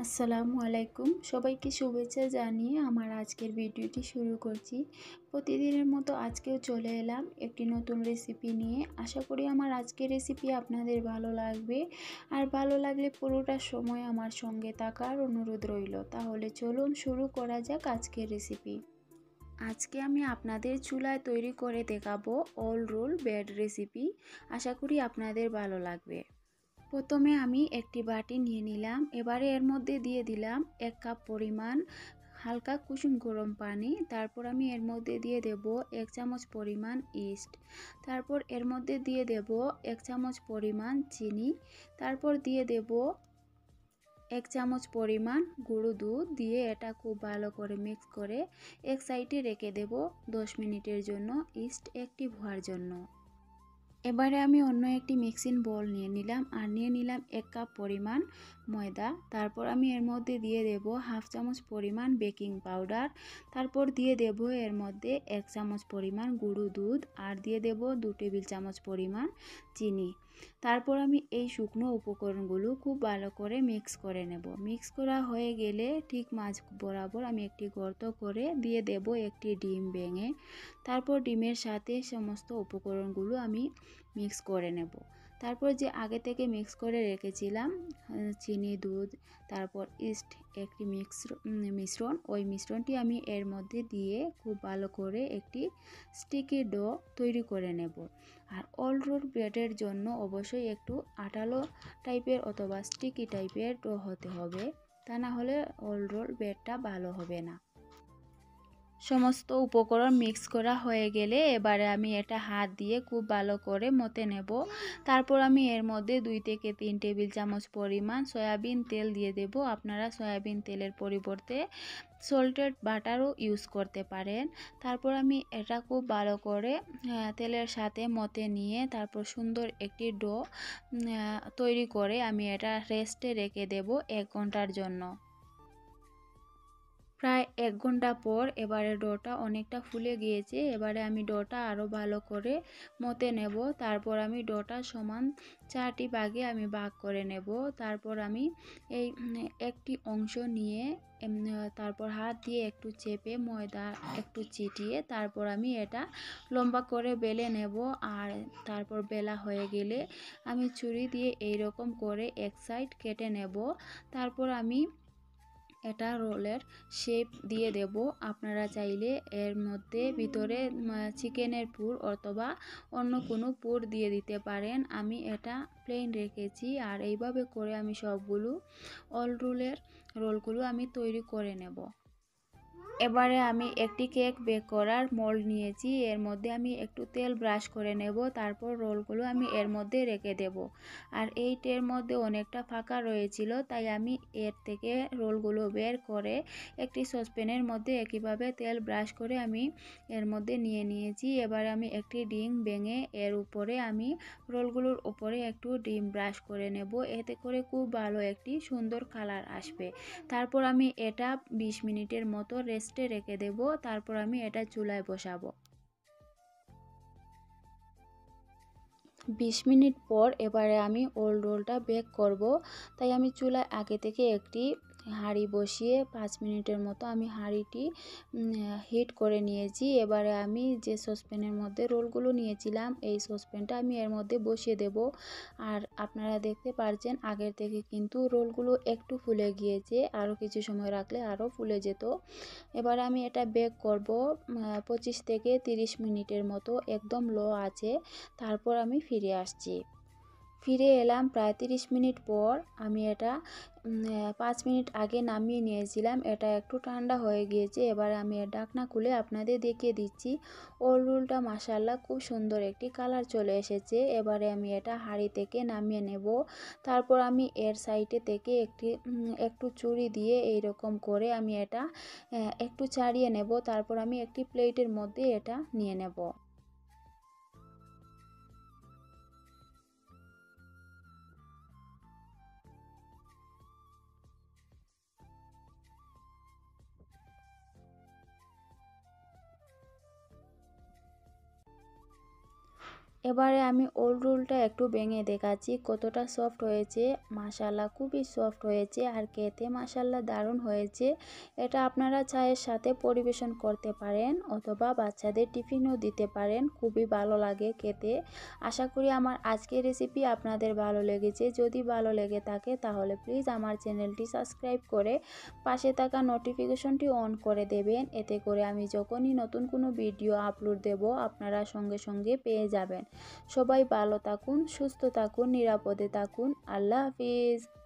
আসসালামু আলাইকুম, সবাইকে শুভেচ্ছা জানিয়ে আমার আজকের ভিডিওটি শুরু করছি। প্রতিদিনের মতো আজকেও চলে এলাম একটি নতুন রেসিপি নিয়ে। আশা করি আমার আজকের রেসিপি আপনাদের ভালো লাগবে, আর ভালো লাগলে পুরোটা সময় আমার সঙ্গে থাকার অনুরোধ রইল। তাহলে চলুন শুরু করা যাক আজকের রেসিপি। আজকে আমি আপনাদের চুলায় তৈরি করে দেখাবো অল রোল ব্রেড রেসিপি। আশা করি আপনাদের ভালো লাগবে। প্রথমে আমি একটি বাটি নিয়ে নিলাম। এবারে এর মধ্যে দিয়ে দিলাম 1 কাপ পরিমাণ হালকা কুসুম গরম পানি। তারপর আমি এর মধ্যে দিয়ে দেব 1 চামচ পরিমাণ ইস্ট। তারপর এর মধ্যে দিয়ে দেব 1 চামচ পরিমাণ চিনি। তারপর দিয়ে দেব 1 চামচ পরিমাণ গুঁড়ো দুধ দিয়ে এটা খুব ভালো করে মিক্স করে এক সাইডে রেখে দেব 10 মিনিটের জন্য ইস্ট অ্যাক্টিভ হওয়ার জন্য। এবারে আমি অন্য একটি মিক্সিং বোল নিয়ে নিলাম আর নিয়ে নিলাম 1 কাপ পরিমাণ ময়দা। তারপর আমি এর মধ্যে দিয়ে দেব হাফ চামচ পরিমাণ বেকিং পাউডার। তারপর দিয়ে দেব এর মধ্যে 1 চামচ পরিমাণ গুঁড়ো দুধ আর দিয়ে দেব 2 টেবিল চামচ পরিমাণ চিনি। তারপর আমি এই শুকনো উপকরণগুলো খুব ভালো করে মিক্স করে নেব। মিক্স করা হয়ে গেলে ঠিক মাঝ বরাবর আমি একটি গর্ত করে দিয়ে দেব একটি ডিম ভেঙে। তারপর ডিমের সাথে সমস্ত উপকরণগুলো আমি মিক্স করে নেব। তারপর যে আগে থেকে মিক্স করে রেখেছিলাম চিনি, দুধ, তারপর ইস্ট একটি মিশ্রণ, ওই মিশ্রণটি আমি এর মধ্যে দিয়ে খুব ভালো করে একটি স্টিকি ডো তৈরি করে নেব। আর অল রোল ব্রেডের জন্য অবশ্যই একটু আঠালো টাইপের অথবা স্টিকি টাইপের ডো হতে হবে, তা না হলে অল রোল ব্রেডটা ভালো হবে না। সমস্ত উপকরণ মিক্স করা হয়ে গেলে এবারে আমি এটা হাত দিয়ে খুব ভালো করে মতে নেব। তারপর আমি এর মধ্যে 2 থেকে 3 টেবিল চামচ পরিমাণ সয়াবিন তেল দিয়ে দেব। আপনারা সয়াবিন তেলের পরিবর্তে সল্টেড বাটারও ইউজ করতে পারেন। তারপর আমি এটা খুব ভালো করে তেলের সাথে মতে নিয়ে তারপর সুন্দর একটি ডো তৈরি করে আমি এটা রেস্টে রেখে দেব 1 ঘন্টার জন্য। প্রায় 1 ঘন্টা পর এবারে ডোটা অনেকটা ফুলে গিয়েছে। এবারে আমি ডোটা আরও ভালো করে মতে নেব। তারপর আমি ডোটা সমান 4টি ভাগে আমি ভাগ করে নেব। তারপর আমি এই একটি অংশ নিয়ে তারপর হাত দিয়ে একটু চেপে ময়দা একটু চিটিয়ে তারপর আমি এটা লম্বা করে বেলে নেব। আর তারপর বেলা হয়ে গেলে আমি ছুরি দিয়ে এইরকম করে এক সাইড কেটে নেব। তারপর আমি এটা রোলের শেপ দিয়ে দেব। আপনারা চাইলে এর মধ্যে ভিতরে চিকেনের পুর অথবা অন্য কোনো পুর দিয়ে দিতে পারেন। আমি এটা প্লেন রেখেছি আর এইভাবে করে আমি সবগুলো অল রোলগুলো আমি তৈরি করে নেব। এবারে আমি একটি কেক বেক করার মোল্ড নিয়েছি, এর মধ্যে আমি একটু তেল ব্রাশ করে নেব। তারপর রোলগুলো আমি এর মধ্যে রেখে দেব। আর এই ট্রের মধ্যে অনেকটা ফাঁকা রয়েছিল, তাই আমি এর থেকে রোলগুলো বের করে একটি সসপ্যানের মধ্যে একইভাবে তেল ব্রাশ করে আমি এর মধ্যে নিয়ে নিয়েছি। এবারে আমি একটি ডিম ভেঙে এর উপরে আমি রোলগুলোর উপরে একটু ডিম ব্রাশ করে নেব। এতে করে খুব ভালো একটি সুন্দর কালার আসবে। তারপর আমি এটা 20 মিনিটের মতো রেস্টে রেখে দেব। তারপর আমি এটা চুলায় বসাবো। 20 মিনিট পর এবারে আমি ওল রোলটা বেক করব। তাই আমি চুলায় আগে থেকে একটি হাঁড়ি বসিয়ে 5 মিনিটের মতো আমি হাঁড়িটি হিট করে নিয়েছি। এবারে আমি যে সসপ্যানের মধ্যে রোলগুলো নিয়েছিলাম এই সসপ্যানটা আমি এর মধ্যে বসিয়ে দেব। আর আপনারা দেখতে পাচ্ছেন আগের থেকে কিন্তু রোলগুলো একটু ফুলে গিয়েছে, আরও কিছু সময় রাখলে আরও ফুলে যেত। এবার আমি এটা বেক করব 25 থেকে 30 মিনিটের মতো একদম লো আছে। তারপর আমি ফিরে আসছি। ফিরে এলাম প্রায় 30 মিনিট পর। আমি এটা 5 মিনিট আগে নামিয়ে নিয়েছিলাম, এটা একটু ঠান্ডা হয়ে গিয়েছে। এবার আমি এর ঢাকনা খুলে আপনাদের দেখিয়ে দিচ্ছি। ওল রোলটা মাশাআল্লাহ খুব সুন্দর একটি কালার চলে এসেছে। এবারে আমি এটা হাঁড়ি থেকে নামিয়ে নেব। তারপর আমি এর সাইডে থেকে একটু ছুরি দিয়ে এইরকম করে আমি এটা একটু ছাড়িয়ে নেব। তারপর আমি একটি প্লেটের মধ্যে এটা নিয়ে নেব। এবারে আমি ওল রোলটা একটু ভেঙে দেখাচ্ছি কতটা সফট হয়েছে। মাশাআল্লাহ খুবই সফট হয়েছে আর খেতে মাশাআল্লাহ দারুণ হয়েছে। এটা আপনারা চায়ের সাথে পরিবেশন করতে পারেন অথবা বাচ্চাদের টিফিনও দিতে পারেন, খুবই ভালো লাগে খেতে। আশা করি আমার আজকের রেসিপি আপনাদের ভালো লেগেছে। যদি ভালো লেগে থাকে তাহলে প্লিজ আমার চ্যানেলটি সাবস্ক্রাইব করে পাশে থাকা নোটিফিকেশনটি অন করে দেবেন, এতে করে আমি যখনই নতুন কোনো ভিডিও আপলোড দেব আপনারা সঙ্গে সঙ্গে পেয়ে যাবেন। সবাই ভালো থাকুন, সুস্থ থাকুন, নিরাপদে থাকুন। আল্লাহ হাফিজ।